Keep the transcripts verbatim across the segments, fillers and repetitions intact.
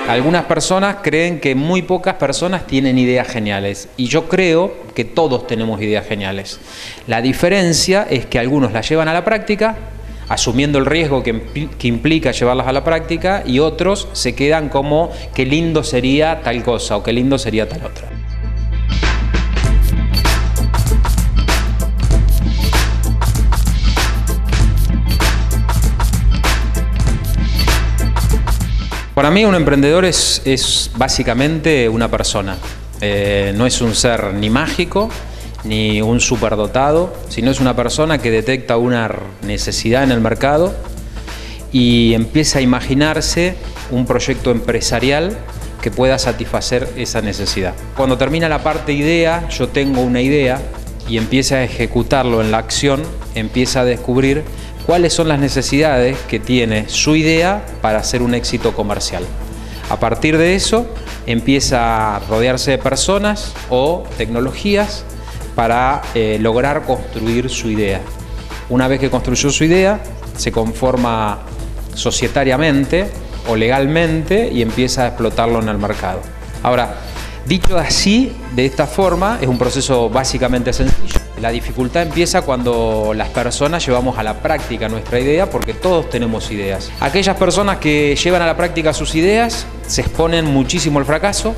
Algunas personas creen que muy pocas personas tienen ideas geniales y yo creo que todos tenemos ideas geniales. La diferencia es que algunos las llevan a la práctica, asumiendo el riesgo que, que implica llevarlas a la práctica, y otros se quedan como qué lindo sería tal cosa o qué lindo sería tal otra. Para mí un emprendedor es, es básicamente una persona, eh, no es un ser ni mágico ni un superdotado, sino es una persona que detecta una necesidad en el mercado y empieza a imaginarse un proyecto empresarial que pueda satisfacer esa necesidad. Cuando termina la parte idea, yo tengo una idea y empieza a ejecutarlo en la acción, empieza a descubrir cuáles son las necesidades que tiene su idea para hacer un éxito comercial. A partir de eso, empieza a rodearse de personas o tecnologías para eh, lograr construir su idea. Una vez que construyó su idea, se conforma societariamente o legalmente y empieza a explotarlo en el mercado. Ahora, dicho así, de esta forma, es un proceso básicamente sencillo. La dificultad empieza cuando las personas llevamos a la práctica nuestra idea, porque todos tenemos ideas. Aquellas personas que llevan a la práctica sus ideas se exponen muchísimo al fracaso.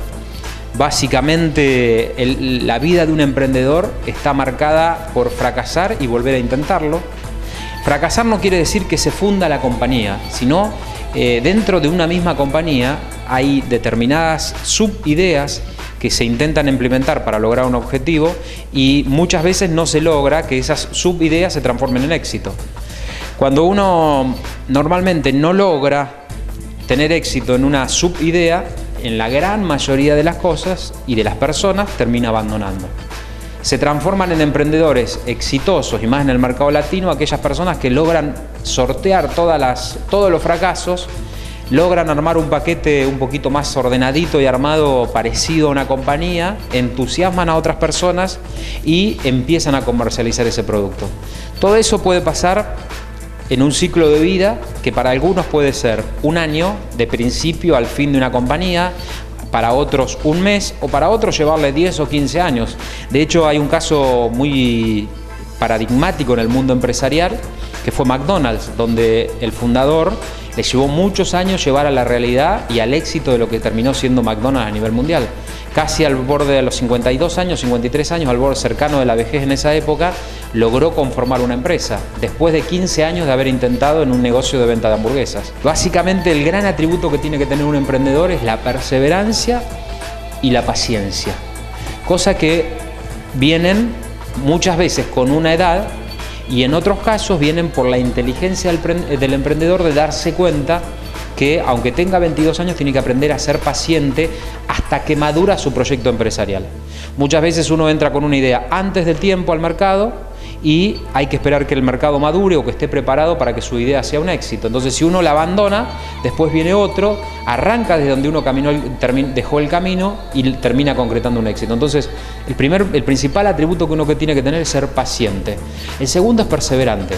Básicamente el, la vida de un emprendedor está marcada por fracasar y volver a intentarlo. Fracasar no quiere decir que se funda la compañía, sino eh, dentro de una misma compañía hay determinadas subideas que se intentan implementar para lograr un objetivo y muchas veces no se logra que esas subideas se transformen en éxito. Cuando uno normalmente no logra tener éxito en una subidea, en la gran mayoría de las cosas y de las personas termina abandonando. Se transforman en emprendedores exitosos, y más en el mercado latino, aquellas personas que logran sortear todas las, todos los fracasos, logran armar un paquete un poquito más ordenadito y armado parecido a una compañía, entusiasman a otras personas y empiezan a comercializar ese producto. Todo eso puede pasar en un ciclo de vida que para algunos puede ser un año de principio al fin de una compañía, para otros un mes o para otros llevarle diez o quince años. De hecho, hay un caso muy paradigmático en el mundo empresarial que fue McDonald's, donde el fundador le llevó muchos años llevar a la realidad y al éxito de lo que terminó siendo McDonald's a nivel mundial. Casi al borde de los cincuenta y dos años, cincuenta y tres años, al borde cercano de la vejez en esa época, logró conformar una empresa, después de quince años de haber intentado en un negocio de venta de hamburguesas. Básicamente el gran atributo que tiene que tener un emprendedor es la perseverancia y la paciencia, cosa que vienen muchas veces con una edad y en otros casos vienen por la inteligencia del, del emprendedor de darse cuenta que aunque tenga veintidós años tiene que aprender a ser paciente hasta que madura su proyecto empresarial. Muchas veces uno entra con una idea antes del tiempo al mercado y hay que esperar que el mercado madure o que esté preparado para que su idea sea un éxito. Entonces, si uno la abandona, después viene otro, arranca desde donde uno caminó, dejó el camino y termina concretando un éxito. Entonces, el, primer, el principal atributo que uno que tiene que tener es ser paciente. El segundo es perseverante.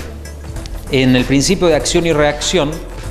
En el principio de acción y reacción,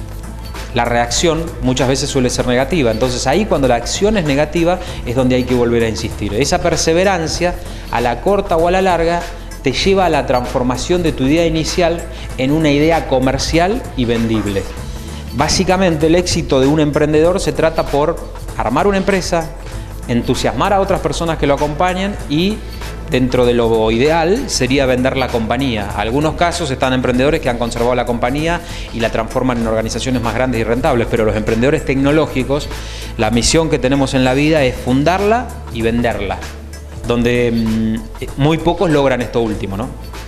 la reacción muchas veces suele ser negativa. Entonces, ahí cuando la acción es negativa es donde hay que volver a insistir. Esa perseverancia, a la corta o a la larga, te lleva a la transformación de tu idea inicial en una idea comercial y vendible. Básicamente el éxito de un emprendedor se trata por armar una empresa, entusiasmar a otras personas que lo acompañen y dentro de lo ideal sería vender la compañía. En algunos casos están emprendedores que han conservado la compañía y la transforman en organizaciones más grandes y rentables, pero los emprendedores tecnológicos, la misión que tenemos en la vida es fundarla y venderla, donde mmm, muy pocos logran esto último, ¿no?